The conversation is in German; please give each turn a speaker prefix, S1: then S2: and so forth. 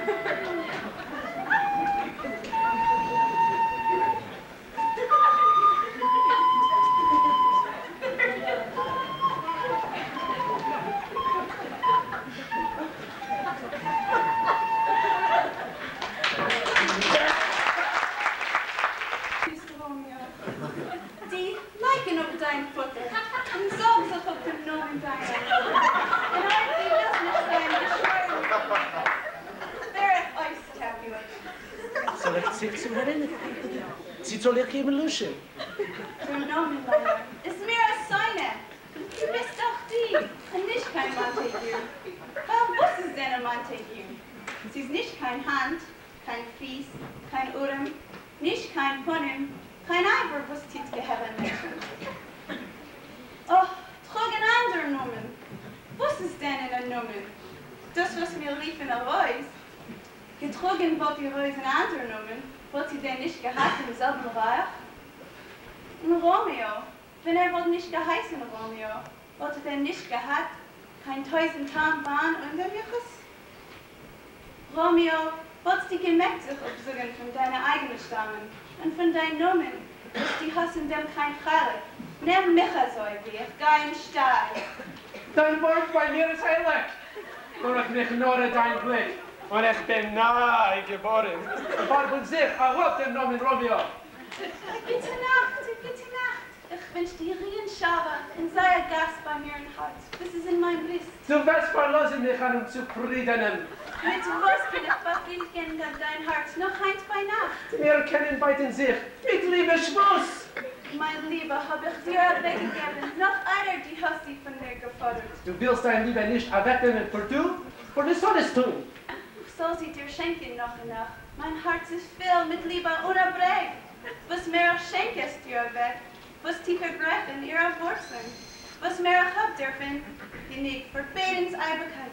S1: Sie soll ich eben luschen.
S2: Vernommen, Meier. Ist mir eine Seine. Du bist doch die und nicht kein Montague. Warum wusstest du denn ein Montague? Sie ist nicht kein Hand, kein Fies, kein Urim, nicht kein Punim, kein Eiber, was Tit geheben Menschen. Oh, trug ein anderer Nomen. Was ist denn in ein Nomen? Das, was mir lief in der Reus. Getrogen wird die Reus in anderen Nomen. Wollt sie denn nicht gehabt im selben Reich? Und Romeo, wenn wohl nicht geheißen Romeo, wollte denn nicht gehabt, kein 1000 Tarnbahn und der Michus? Romeo, wolltest die gemerkt sich absuchen von deiner eigenen Stammen und von deinen Nomen, dass die hassen dem kein Freilich. Nimm Micha so wie ich, geh im Stall.
S3: Dein Wort bei mir ist heilig. Nur ich mich nur dein Blick. Und ich bin nahe geboren. War von sich, erlaubt den Namen Romeo.
S2: Gute Nacht, gute Nacht. Ich wünsche dir Rien Shabbat und sei ein Gast bei mir im Haus. Das ist in meinem List.
S3: Du wirst verlassen mich an Zufriedenen.
S2: Mit was bin ich befriedigend an dein Herz, noch eins bei Nacht.
S3: Wir kennen beiden sich, mit Liebe Schluss.
S2: Mein Liebe, habe ich dir weggegeben, noch einer, die hast sie von mir gefordert.
S3: Du willst deine Liebe nicht erwecken für du, für du sollst tun.
S2: Soll sie dir schenken noch und noch. Mein Herz ist voll mit Liebe unerbrech. Was mehr schenkest dir weg, was tiefer brechen ihre Wurzeln. Was mehr habt dürfen, die nicht für Betens Eiberkeit.